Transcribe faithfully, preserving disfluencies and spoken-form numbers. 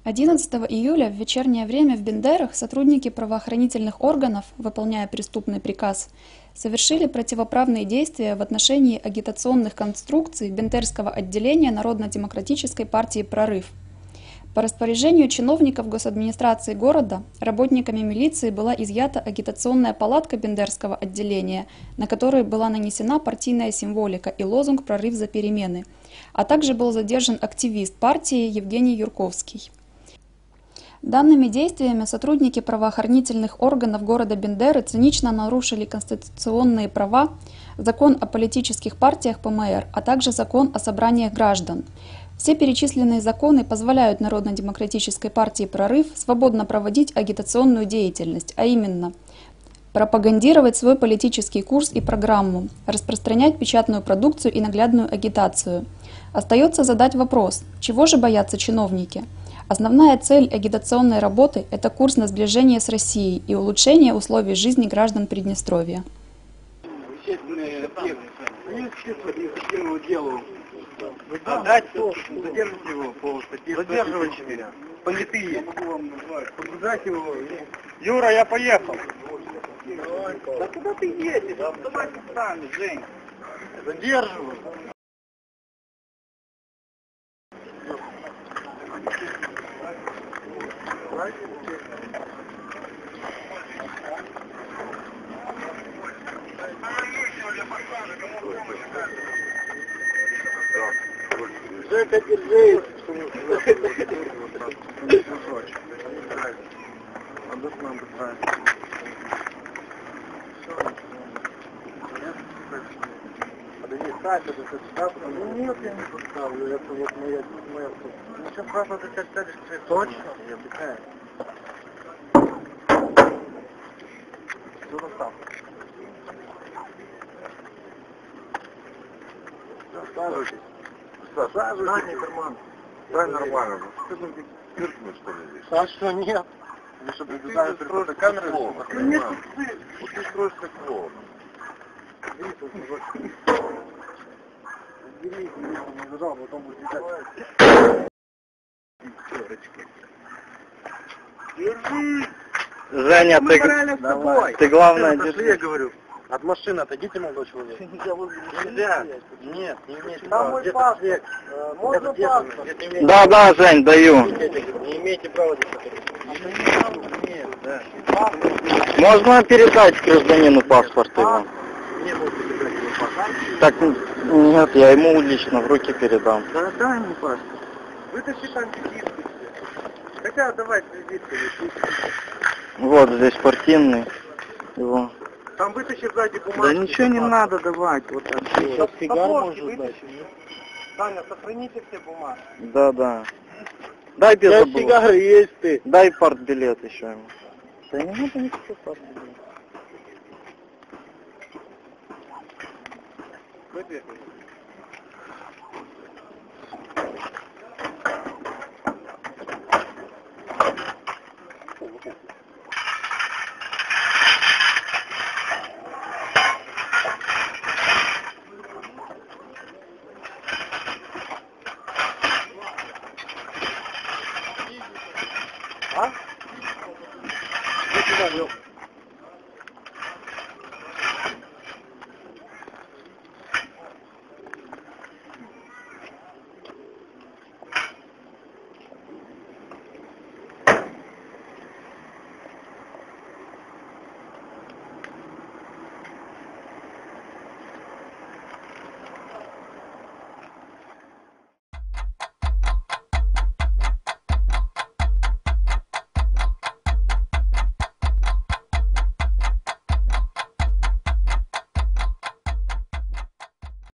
одиннадцатого июля в вечернее время в Бендерах сотрудники правоохранительных органов, выполняя преступный приказ, совершили противоправные действия в отношении агитационных конструкций Бендерского отделения Народно-демократической партии «Прорыв». По распоряжению чиновников госадминистрации города работниками милиции была изъята агитационная палатка Бендерского отделения, на которой была нанесена партийная символика и лозунг «Прорыв за перемены», а также был задержан активист партии Евгений Юрковский. Данными действиями сотрудники правоохранительных органов города Бендеры цинично нарушили конституционные права, закон о политических партиях Пэ Эм Эр, а также закон о собраниях граждан. Все перечисленные законы позволяют Народно-демократической партии «Прорыв» свободно проводить агитационную деятельность, а именно пропагандировать свой политический курс и программу, распространять печатную продукцию и наглядную агитацию. Остается задать вопрос, чего же боятся чиновники? Основная цель агитационной работы – это курс на сближение с Россией и улучшение условий жизни граждан Приднестровья. Отдать, задержите его по статье. Задерживайте меня. Понятые. Побуждать его. Юра, я поехал. Да куда ты едешь? Давайте сами, Жень. Задерживаю. Жека, держи! Нет, я не поставлю, это вот моя... моя... Ну что, правда, ты как ставишь? Точно? Я отдыхаю. Что достал? Саживайтесь. Саживайтесь. Карман. Дай нормально. Ты там пиркнешь, что ли, здесь? А что, нет? Ты что, предупреждаешь, просто камеры? Нет, вот ты строишь как клоун. Берите меня, он не зажал, потом будет летать. Держи! Женя, ты, ты главное держи. Я говорю. От машины отойдите, молодой человек. Нельзя. Нет, не имеете права. Где-то можно паспорт? Да, да, Жень, даю. Не имеете права здесь. Нет, да. Можно передать гражданину паспорт его? Мне можно передать его паспорт. Так, нет, я ему лично в руки передам. Да, дай ему паспорт. Вытащи там визитку. Хотя давай визитку. Вот здесь партийный его. Там вытащи сзади бумагу. Да ничего не надо давать. Вот так. Сейчас сигар можно дать. Таня, сохраните все бумаги. Да, да. Дай без забыл. Сигары есть ты. Дай партбилет еще ему. Да не надо никакой партбилет.